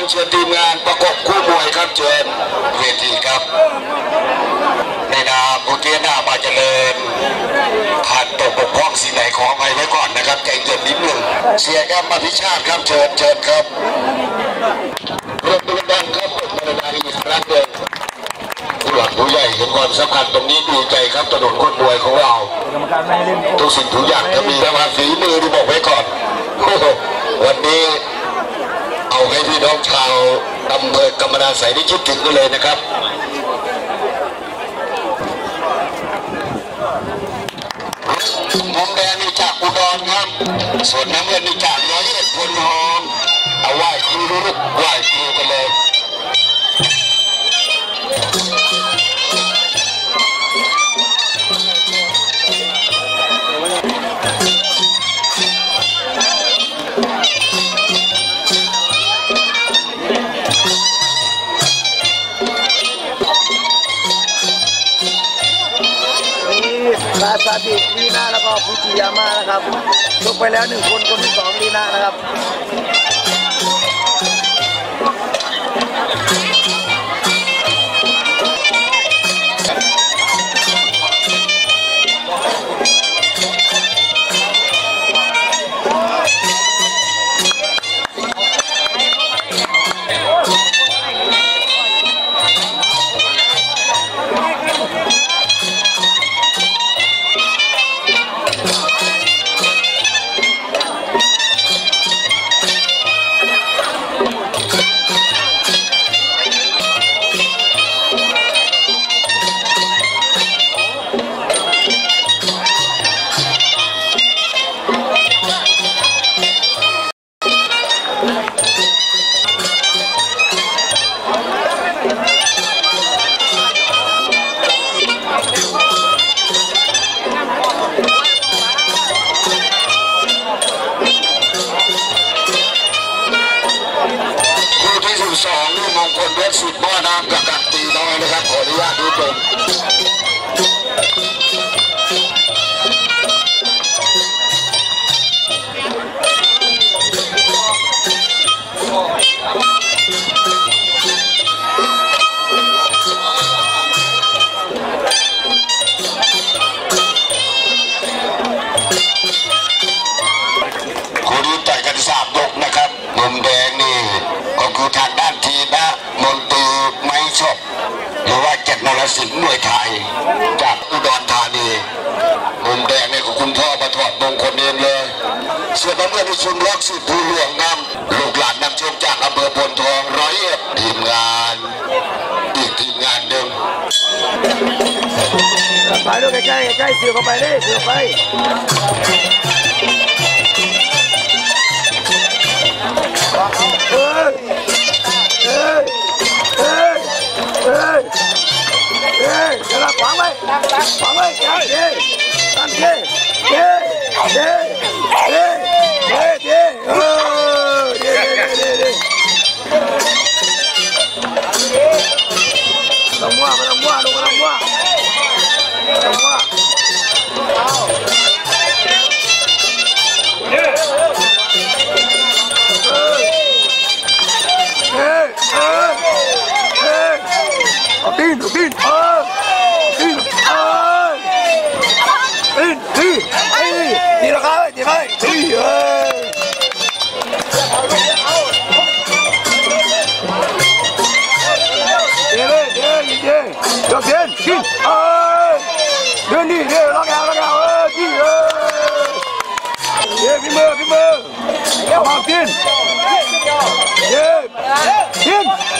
เชิญทีมงานประกบคู่มวยครับเชิญเวทีครับในนามผู้เกียรติหน้ามาเจริญขาดตกบกพร่องสิ่งไหนขออภัยไว้ก่อนนะครับใจเย็นนิดนึงเสียแก้มมาพิชาติครับเชิญครับรถตู้ดังครับรถมรดาอีกครั้งหนึ่งผู้หลักผู้ใหญ่เห็นความสำคัญตรงนี้ดีใจครับถนนคนมวยของเราทุกสิ่งทุกอย่างจะมีแต่ว่าฝีมือที่บอกไว้ก่อนวันนี้เอาให้พี่น้องชาวอำเภอกำมะนาใส่ได้คิดถึงกันเลยนะครับมุมแดงนี่จากอุดรครับส่วนน้ำเงินนี่จากร้อยเอ็ดพลทองเอาไหว้ครูลูกไหว้ครูกันเลยลาซาดิลีน่าแล้วก็ฟูจิยาม่านะครับจบไปแล้ว1 คนคนที่2ลีน่านะครับ2นี่มงคลเพชรสุดบ่อน้ำกับกัดตีน้อยนะครับขออนุญาตดูตรงคนนี้ต่อยกัน3 ยกนะครับมุมแดงนี่ก็คือทางด้านทีนะมนตรีไม้ชอบหรือว่าเจ็ดนรสิงห์มวยไทยจากอุดรธานีมุมแดงนี่ของคุณพ่อมาถอดมงคลเองเลยเสื้อน้ำเงินที่ชุมล็อกสุดภูหลวงนำลูกหลานนำชมจากอำเภอพลทอง101ทีมงานอีกทีมงานหนึ่งไปดูใกล้เสือเข้าไปดิเสือไปจะรับขวางไว้ตั้งเลงว่ามันลงว่าดูมันลงว่าตีนตีราคาตีไปตีเดี๋ยวเดินกินเดินนี่เดี๋ยวล็อกเอากินเดี๋ยวพี่มือเดี๋ยวมากินเดี๋ยวกิน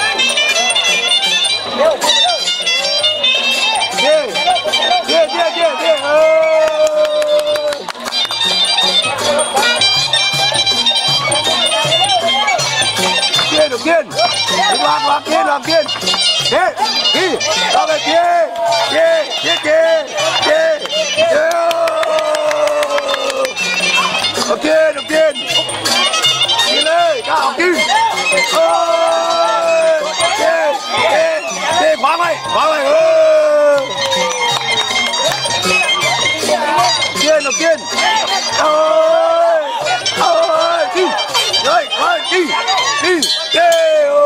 เดี๋ยวlàm kiên thế đi tao về kia ok đầu tiên đi lên cao kim khóa mày đầu tiên ơi đi rồi đi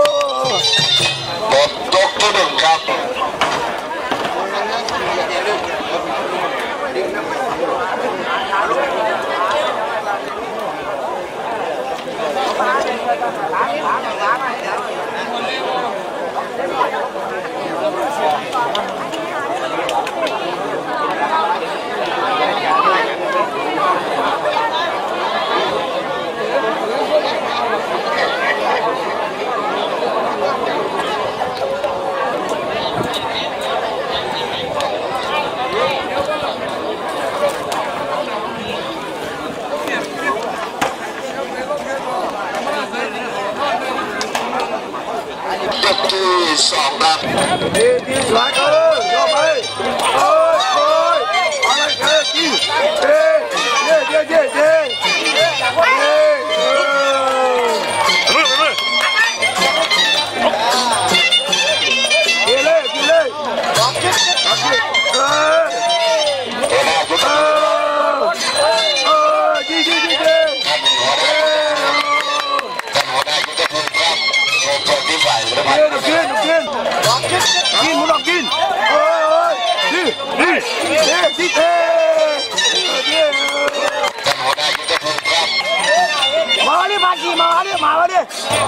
ยกที่สองครับดีสวยยกไปอะไรดีเกินมึงลองกินดีมาดิมาดิมาดิมาดิ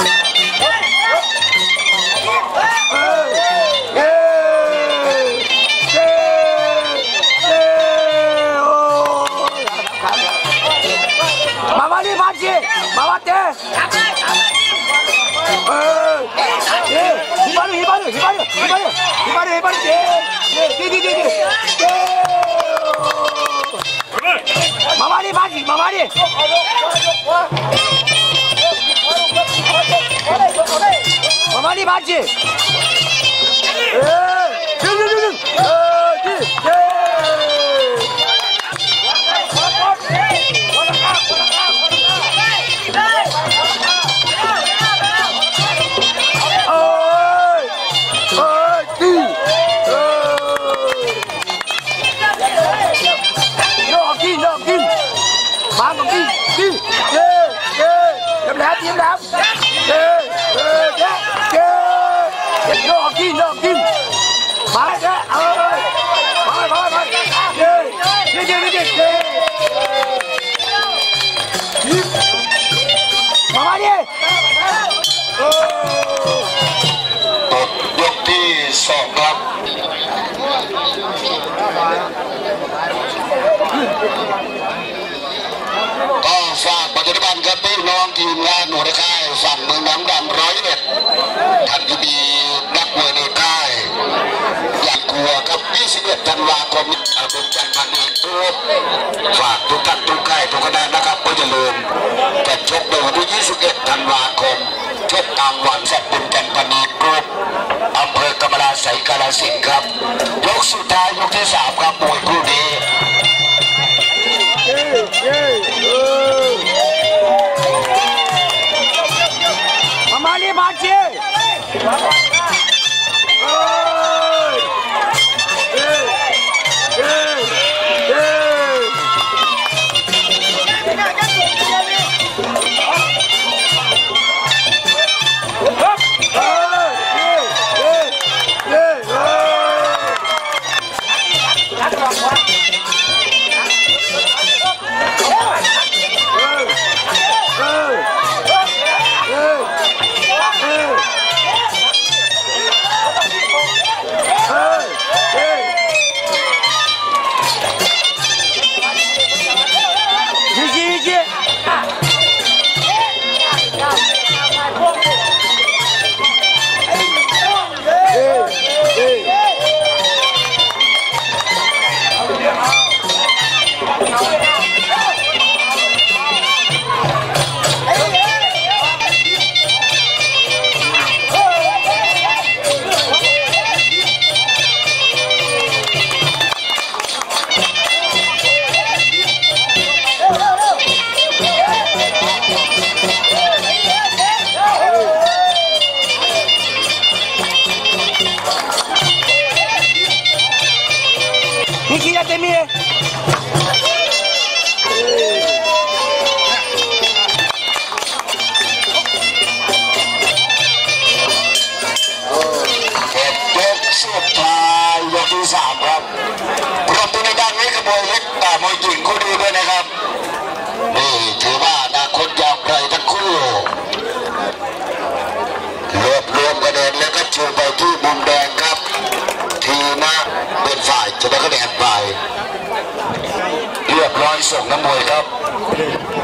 มาดิมาดิมาดิยกที่สองครับก็ฝากปฏิบัติกับพี่น้องทีมงานหน่วยค่ายฝั่งเมืองน้ำดำ101ท่านที่มีนักมวยในค่ายอยากกลัวกับ21 ธันวาคมเป็นจันทร์พันธุ์ทุกฝากทุกท่านทุกค่ายทุกคณะนะครับก็อย่าลืมจะชกในวันที่21 ธันวาคมชกตามวันสัตว์เป็นจันทร์พันธุ์กรุ๊ปอำเภอกำมะลาไสยกาฬสินธุ์ครับยกสุดท้ายยกที่3ครับมวยคู่นี้มาดิมาดิมวยหญิงคู่นี้ด้วยนะครับนี่ถือว่าอนาคตยาวไกลทั้งคู่รวบรวมคะแนนแล้วก็ชูไปที่มุมแดงครับทีนะเป็นฝ่ายจะได้คะแนนไปเรียบร้อยส่งน้ำมวยครับ